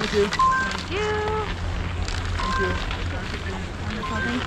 Thank you. Thank you. Thank you. Wonderful, thank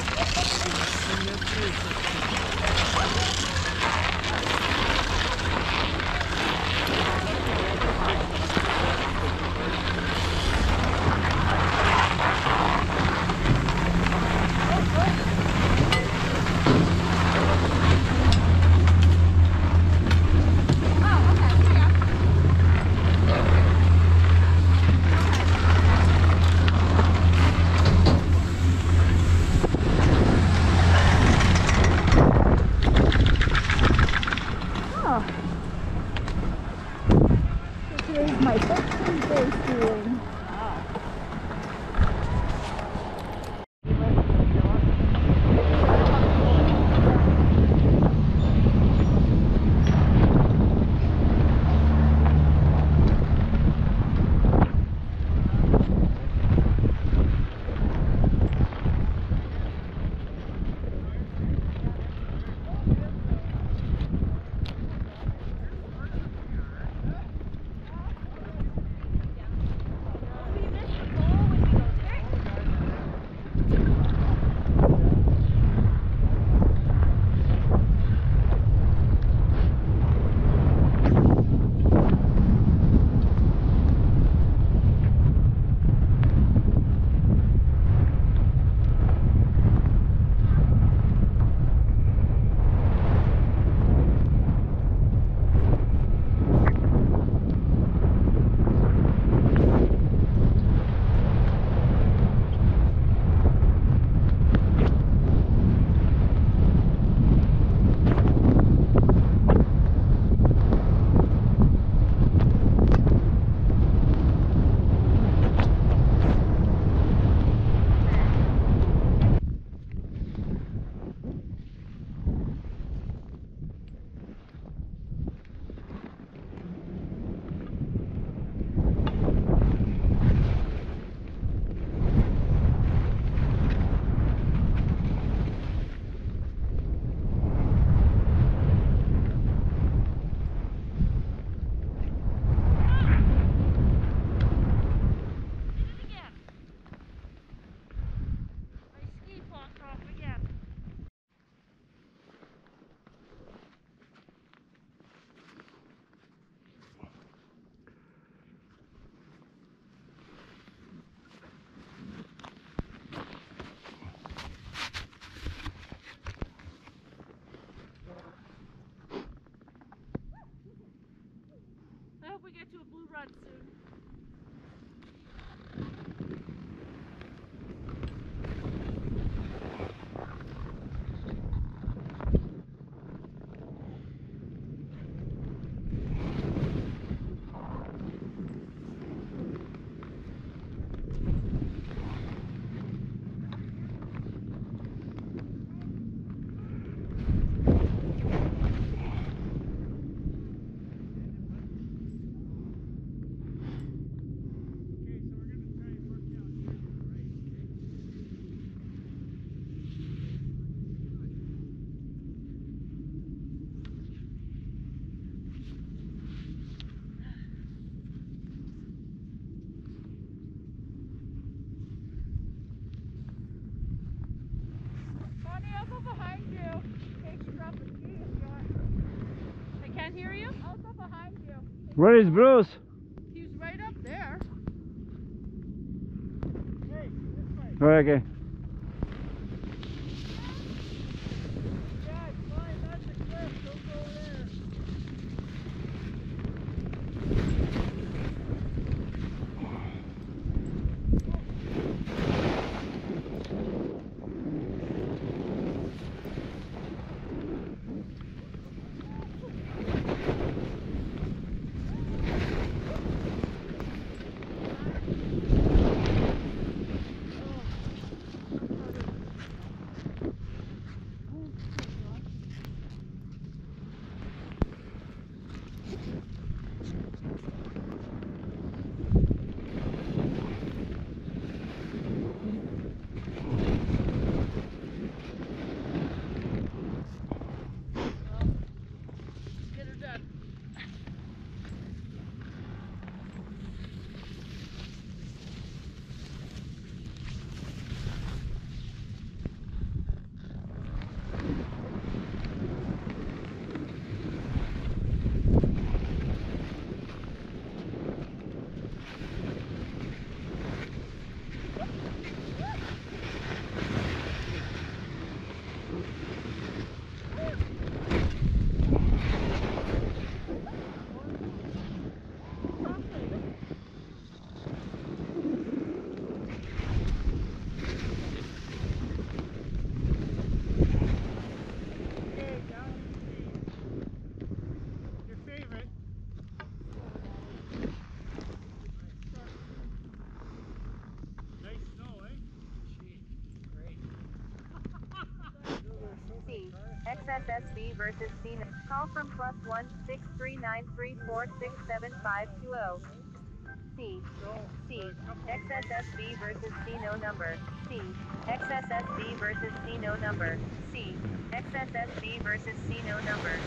Here's my 15th day skiing. I hope we get to a blue run soon. I'll go behind you in case you drop the ski if you want. I can't hear you? I'll go behind you. Where is Bruce? He's right up there. Hey, this way. Oh, okay. Yeah, it's fine. That's the cliff. Don't go there. XSSB versus C. Call from +1 639346752. C. XSSB versus C. No number. C. XSSB versus C. No number. C. XSSB versus C. No number.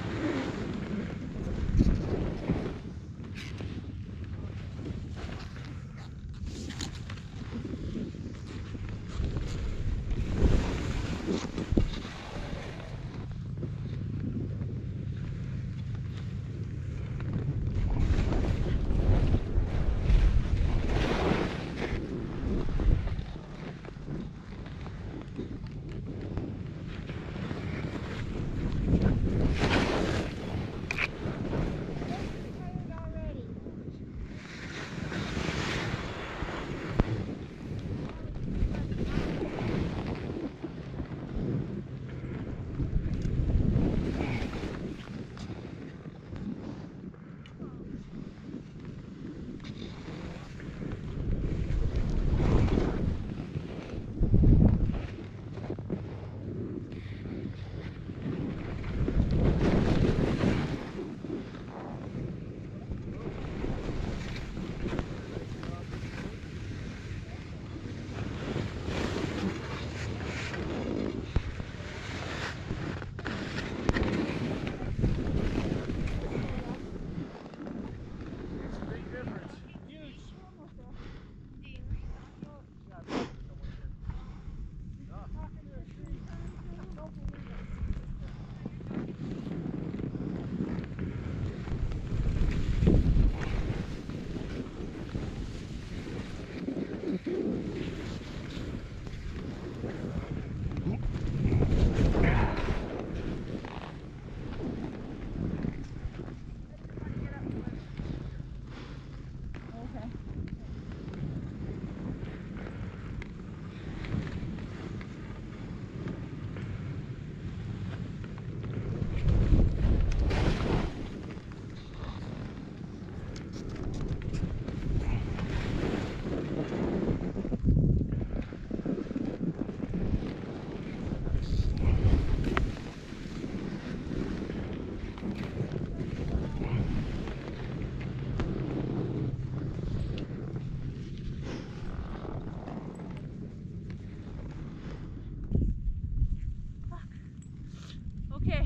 Okay.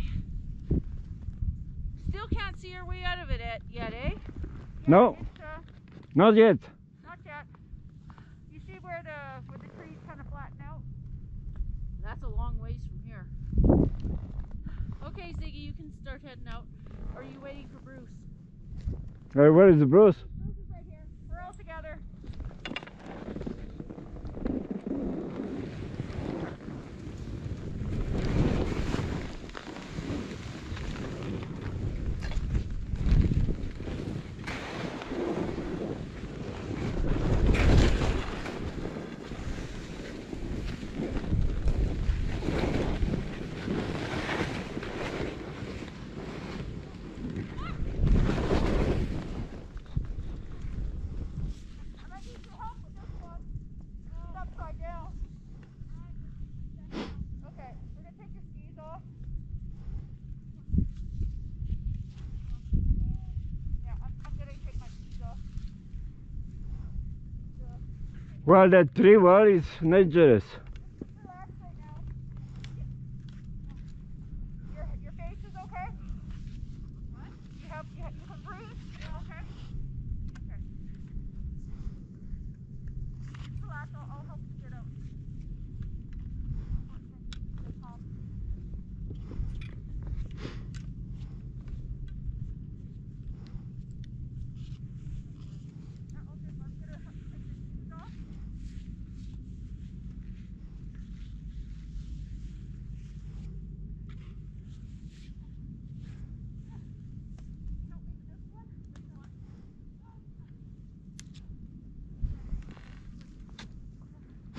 Still can't see our way out of it yet, eh? No, It's, not yet. not yet. You see where the trees kind of flatten out? That's a long ways from here. Okay, Ziggy, you can start heading out. Or are you waiting for Bruce? Where is the Bruce? Bruce is right here. We're all together. Well, that tree wall is dangerous. Relax right now. Your face is okay? What? You can breathe? Yeah, okay. Okay. Relax, I'll help you get out. Stay calm. Yeah, okay, I'm gonna take the shoes off. No, maybe this one? This one.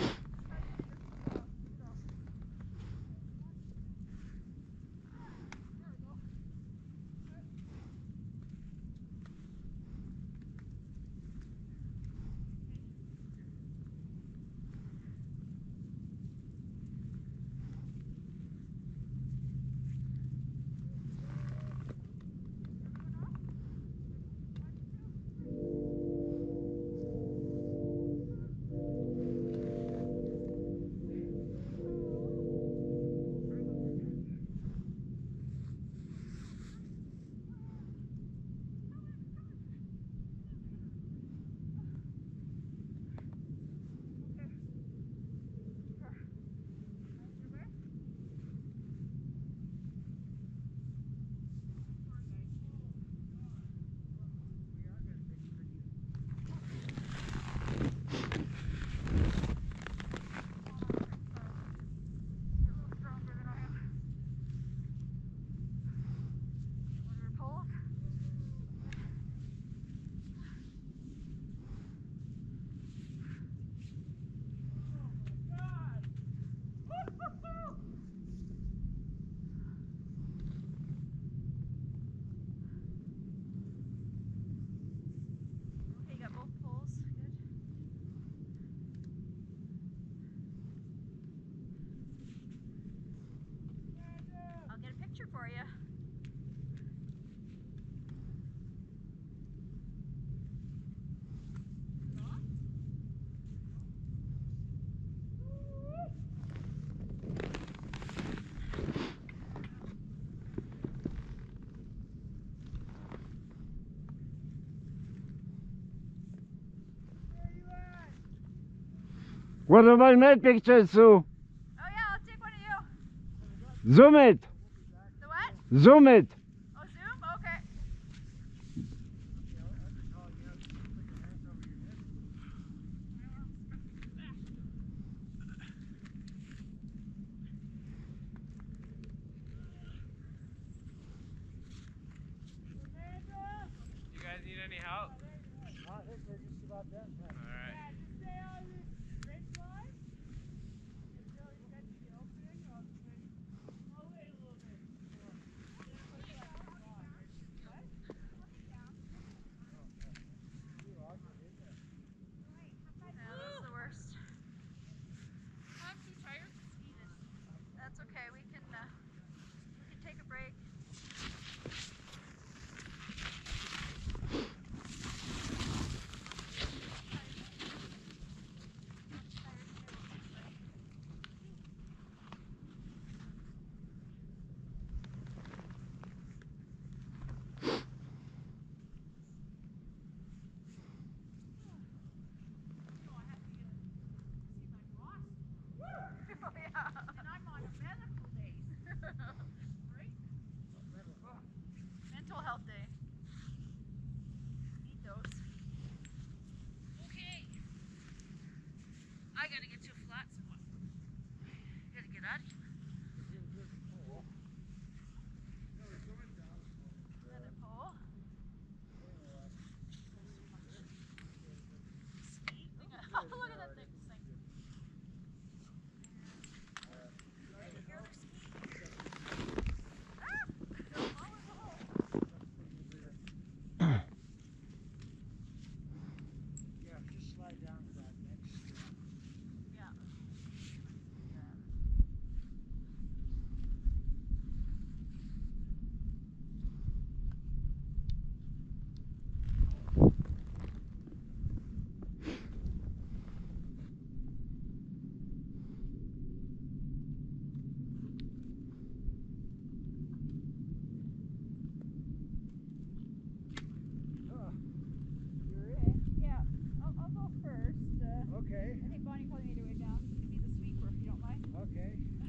What about my picture, Sue? Oh yeah, I'll take one of you. Zoom it. The what? Zoom it. Oh, Zoom? Okay. You guys need any help? I think we're just about done. Alright. Yeah, that's the worst. I'm too tired to ski this. That's okay. We can take a break. Oh yeah. And I'm on a medical day. Right? Mental health day. Need those. Okay. I gotta get to a flat spot. Gotta get out of here. Another pole. Ski thing. Oh, look at that thing. Yeah, just slide down to that next step. Yeah. You're in? Yeah. I'll go first. Okay. I think Bonnie probably made her way down. You can be the sweeper if you don't mind. Okay.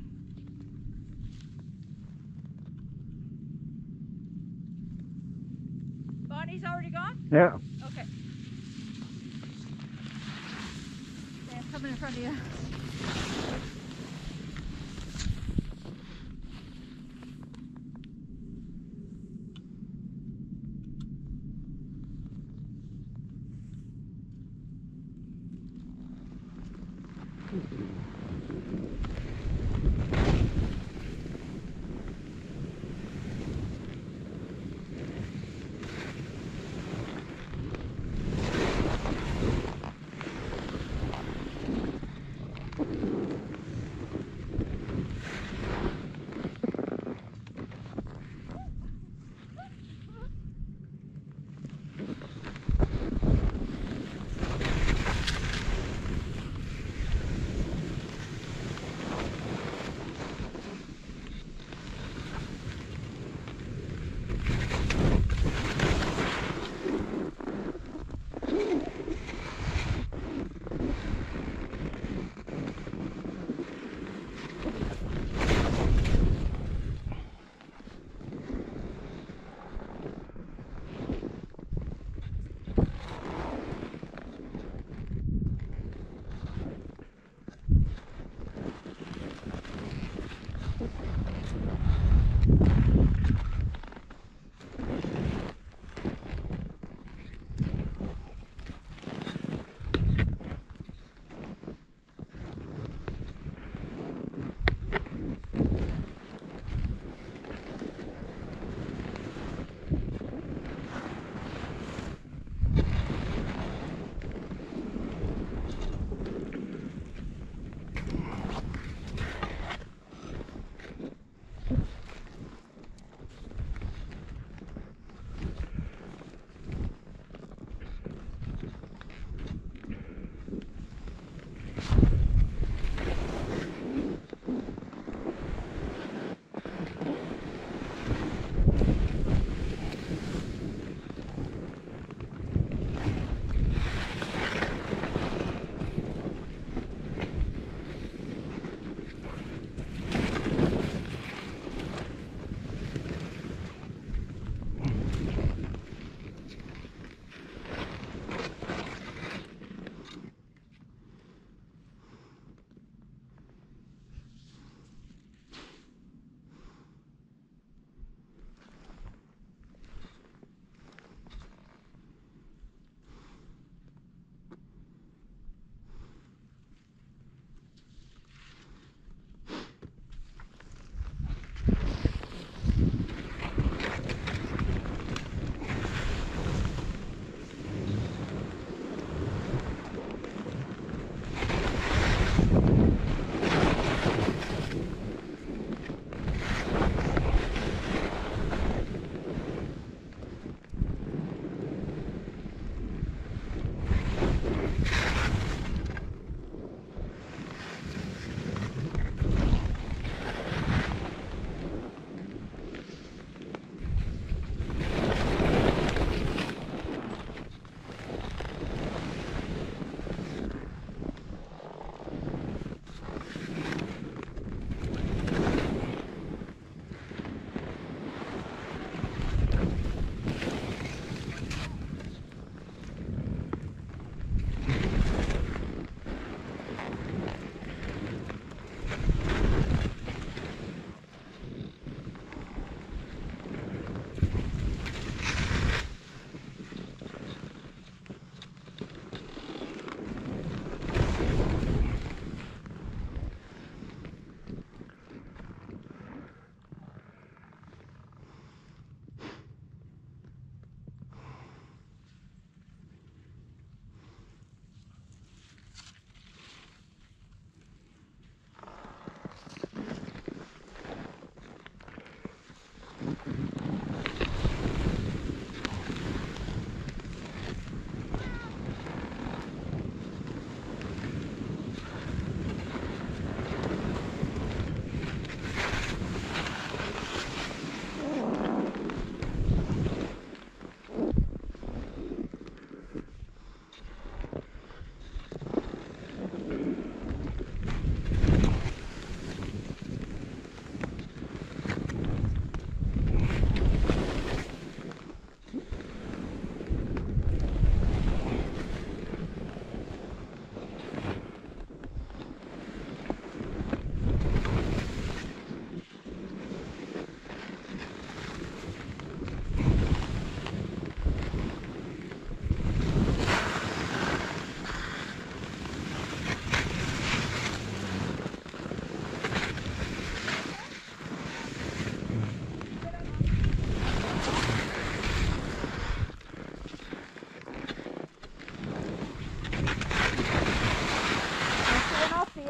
Bonnie's already gone? Yeah. Okay. Okay, I'm coming in front of you.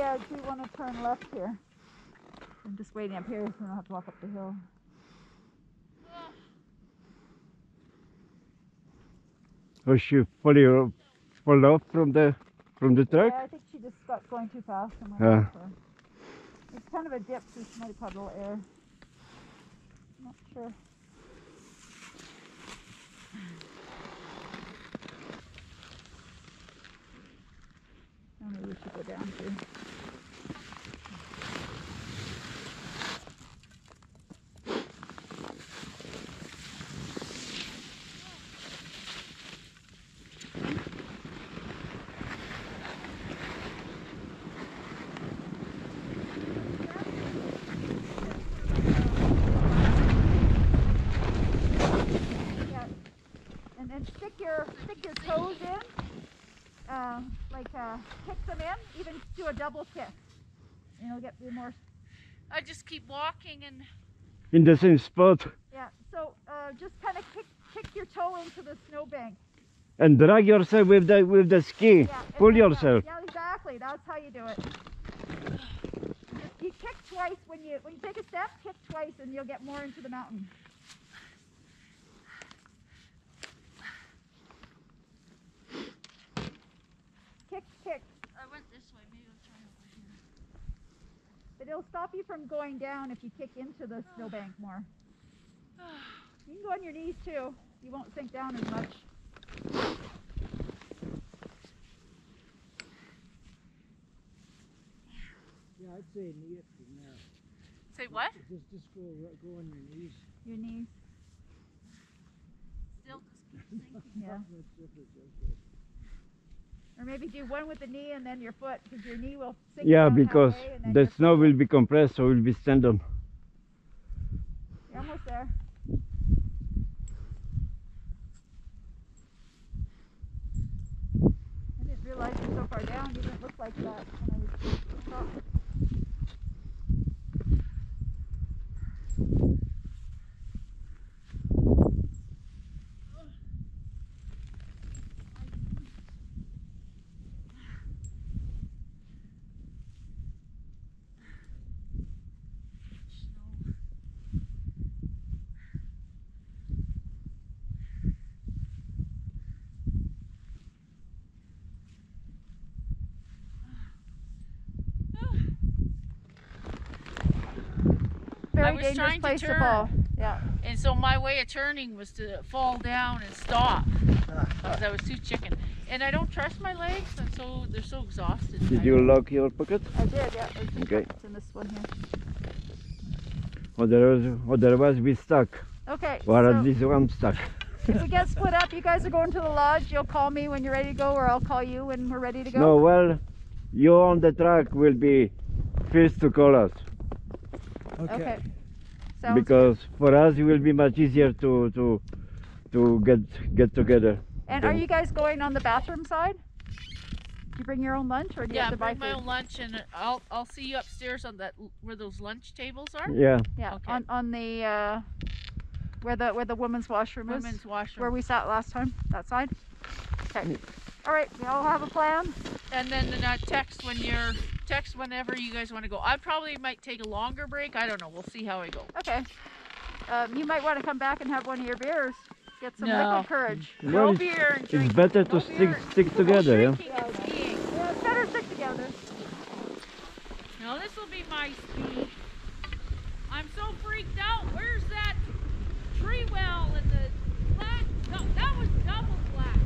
do we want to turn left here? I'm just waiting up here so we don't have to walk up the hill. Was she fall off from the truck? Yeah, I think she just got going too fast and went Yeah. off her. It's kind of a dip, so she might have caught a little air. Not sure. Oh, maybe we should go down too. And then stick your toes in, kick them in, even do a double kick. And you'll get more. I just keep walking and In the same spot. Yeah. So just kind of kick your toe into the snowbank. And drag yourself with the ski. Yeah. Pull and then, yourself. Yeah, exactly. That's how you do it. You kick twice when you take a step. Kick twice, and you'll get more into the mountain. Kick. I went this way. Maybe I'll try over here. But it'll stop you from going down if you kick into the snowbank more. You can go on your knees too. You won't sink down as much. Yeah, I'd say knee it from there. Say what? Just go on your knees. Your knees. Still just keep sinking. Yeah. That's different, okay. Or maybe do one with the knee and then your foot, because your knee will sink Yeah, down because halfway, and then the your snow foot will be compressed, so we'll be standing. You're almost there. I didn't realize you're so far down. You didn't look like that when I was top. Very I was dangerous trying to place to turn. fall. Yeah. And so my way of turning was to fall down and stop because I was too chicken. And I don't trust my legs, and so they're so exhausted. Did you lock your pocket? I did, yeah. It's Okay. It's in this one here. Otherwise we stuck. Okay. Or so at least I'm stuck. if we get split up, you guys are going to the lodge. You'll call me when you're ready to go, or I'll call you when we're ready to go. No, well, you on the track will be first to call us. Okay. Sounds Because for us it will be much easier to get together. And are you guys going on the bathroom side? Do you bring your own lunch, or do you Yeah, have to buy bring my food? own lunch, and I'll see you upstairs on that where those lunch tables are. Yeah. Yeah, Okay. on the where the women's washroom is, Women's washroom. where we sat last time. That side. Okay. All right. We all have a plan. And then text whenever you guys want to go. I probably might take a longer break. I don't know. We'll see how I go. Okay. You might want to come back and have one of your beers. Get some No. liquid courage. Well, No it's- beer and It's drinking. better to No beer. stick together, yeah? Drinking and skiing. Yeah, it's better stick together. No, this will be my ski. I'm so freaked out. Where's that tree well and the flat? No, that was double flat.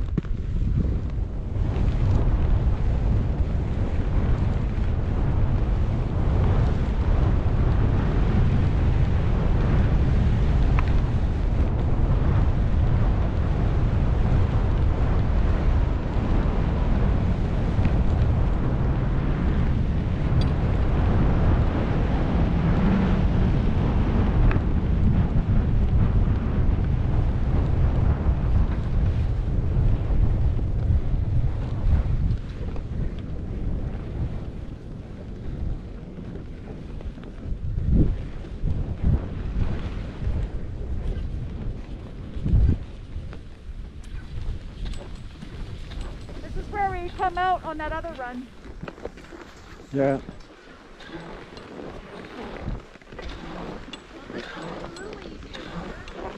This is where we come out on that other run. Yeah. Well, this will be a little easier here.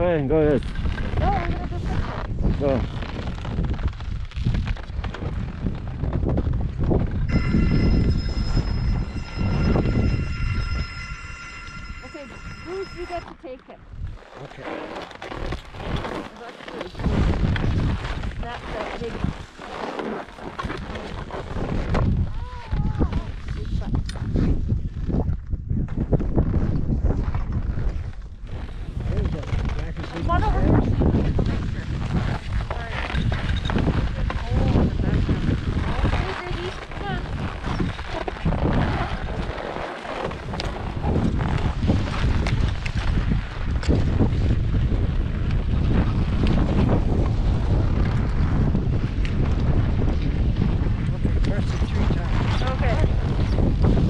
Okay, go ahead. No, we're gonna go this way. Go. Okay, Bruce, you get to take it. Okay. That's the big There's that black and Come on over here so you can get the picture. Alright. Oh, the background. Hey, Ziggy, come on. Okay, press it 3 times. Okay.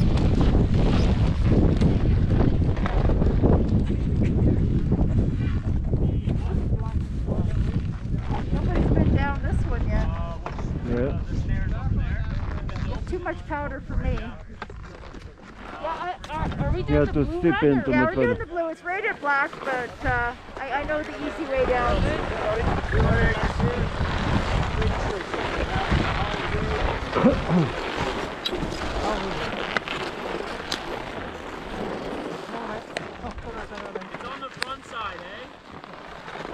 Nobody's been down this one yet. Yeah. Too much powder for me. Yeah, are we You doing have the to blue step run, or- into Yeah, the we're doing further. the blue. It's rated black, but I know the easy way down. It's on the front side, eh?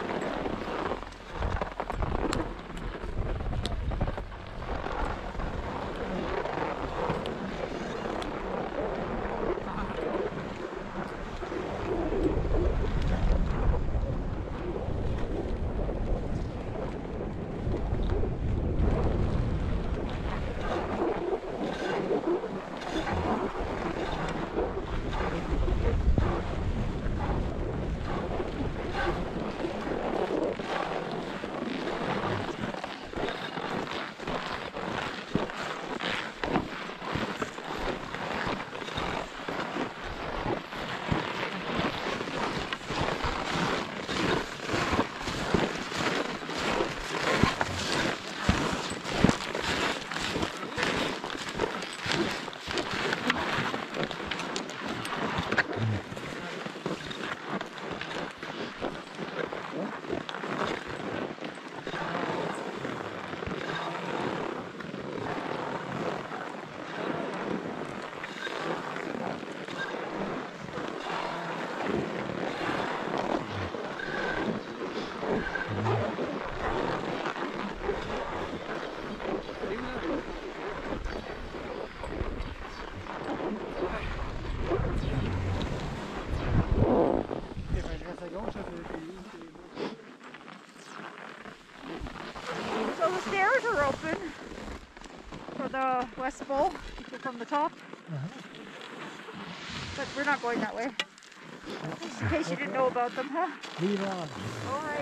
So the stairs are open for the West Bowl from the top. But we're not going that way. Just in case you didn't know about them, huh? Lead on. All right.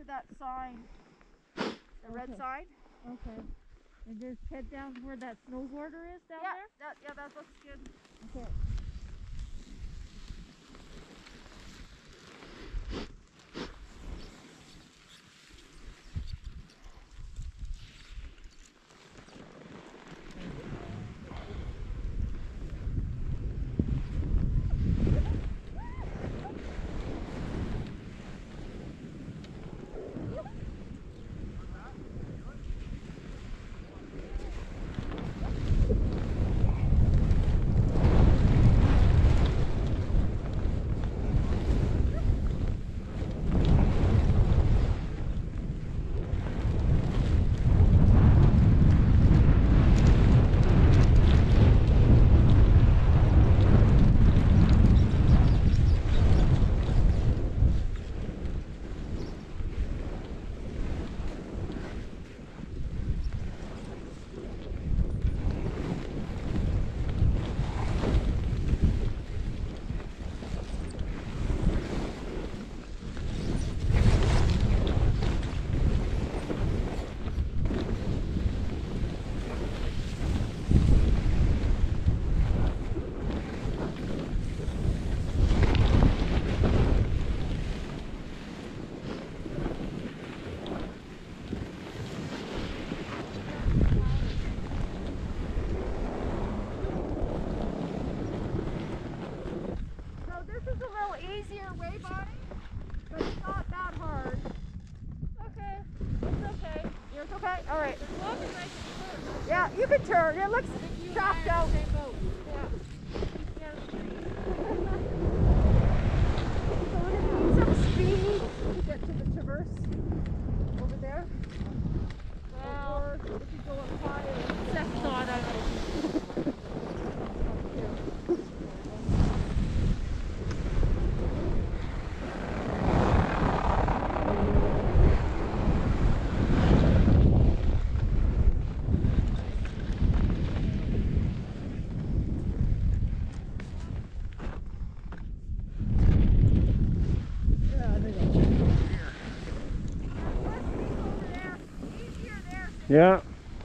that sign. The red Okay. sign. Okay. And just head down where that snowboarder is down there? Yeah, that looks good. Okay. So this is a little easier way, Bonnie, but it's not that hard. Okay. It's okay. Yours okay? All right. As long as I can turn. Yeah, you can turn. It looks I think you chopped and I are out. in the same boat. Yeah. Yeah. So we're gonna need some speed to get to the traverse over there. Well, Or if you go up higher. second thought, I don't know. Yeah.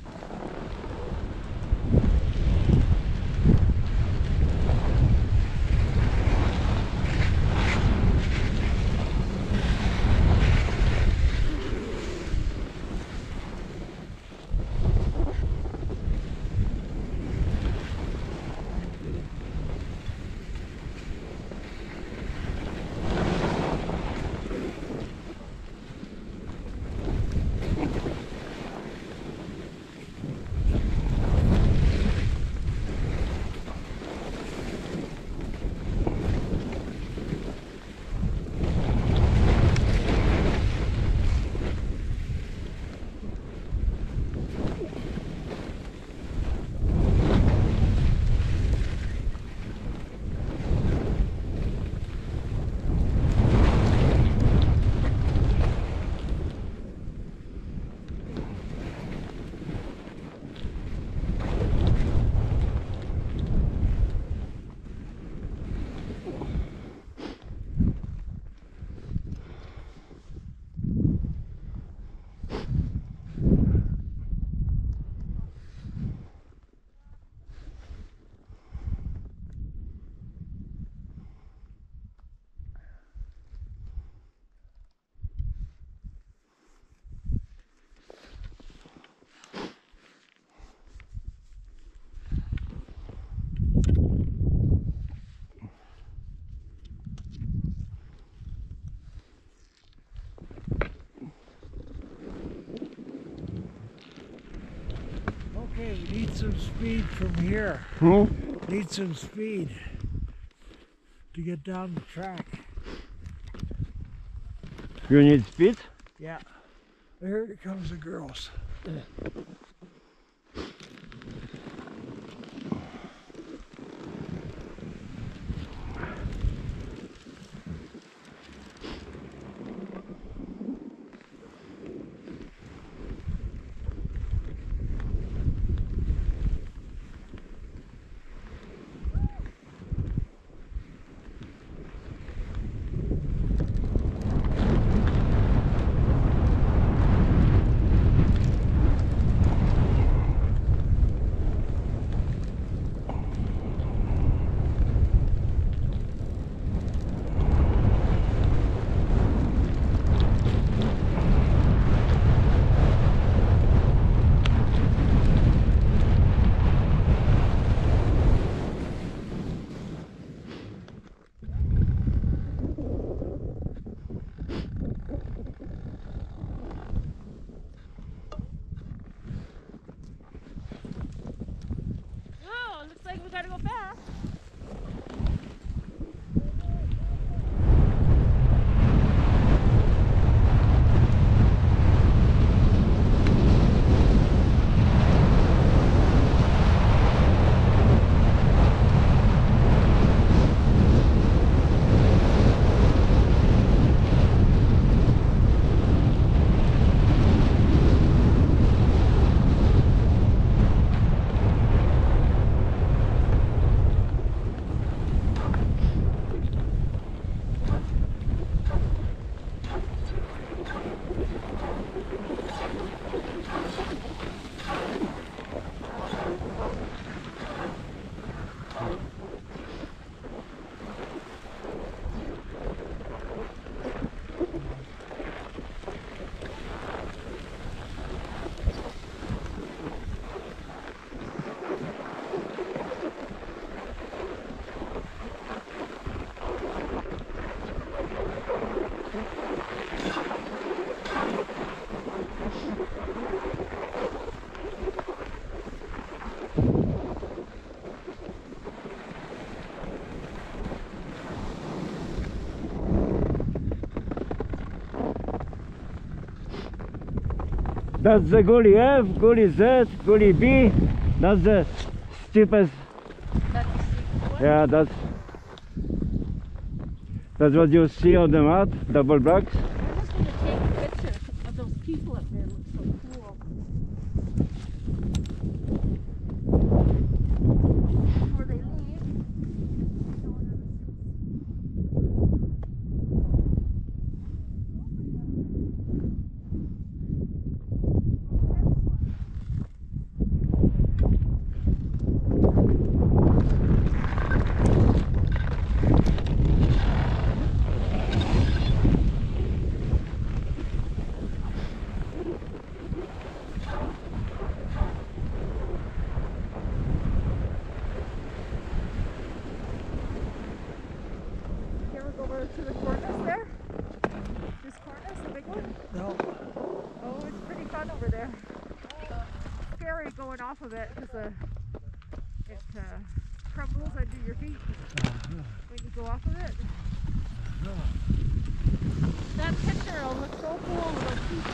Okay, we need some speed from here. Need some speed to get down the track. You need speed? Yeah. Here comes the girls. like we gotta go fast. That's the gully F, gully Z, gully B. That's the steepest. That's the steepest one. Yeah, that's what you see on the map, double blocks. I'm just gonna take a picture of those people up there. It looks so cool. Before they leave. You ever go over to the cornice there? This cornice, the big one? No. Oh, it's pretty fun over there. Scary going off of it because it crumbles under your feet when you go off of it. That picture will look so cool with those people.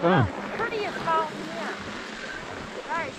Yeah, prettiest mountain here. Nice.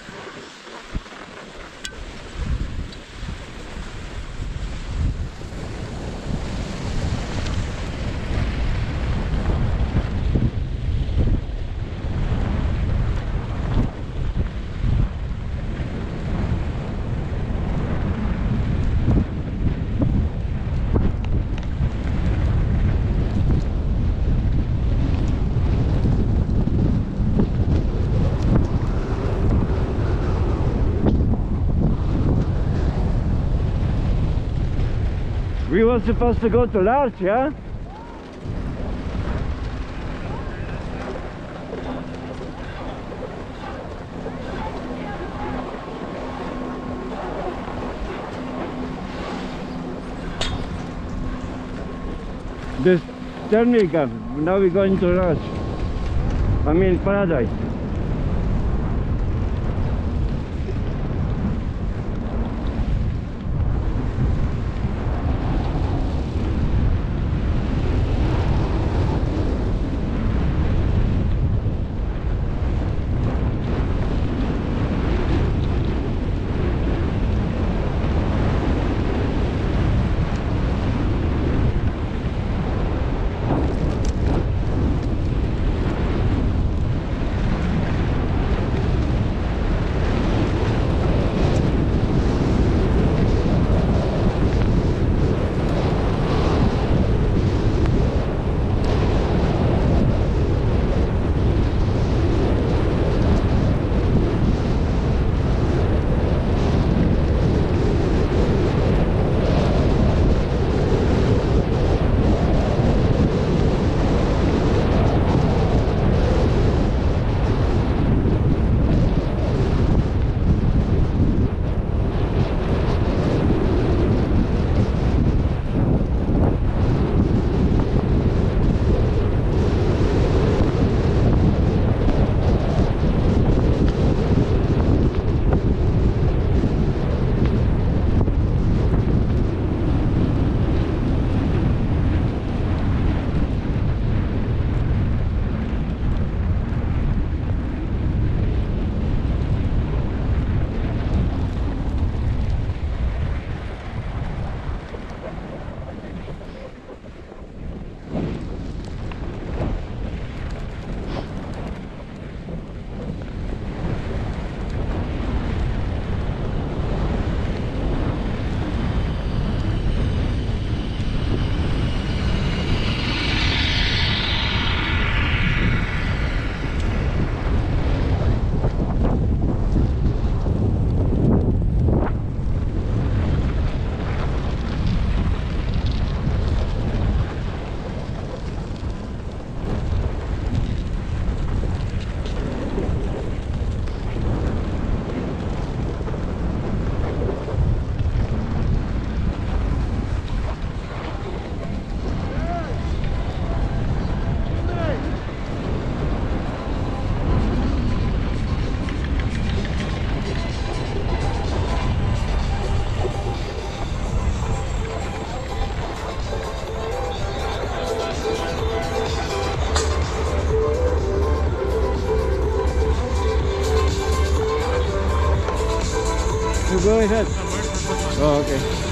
We were supposed to go to Larch, yeah? This turning up, now we're going to Larch. I mean Paradise. Go ahead. Oh, okay.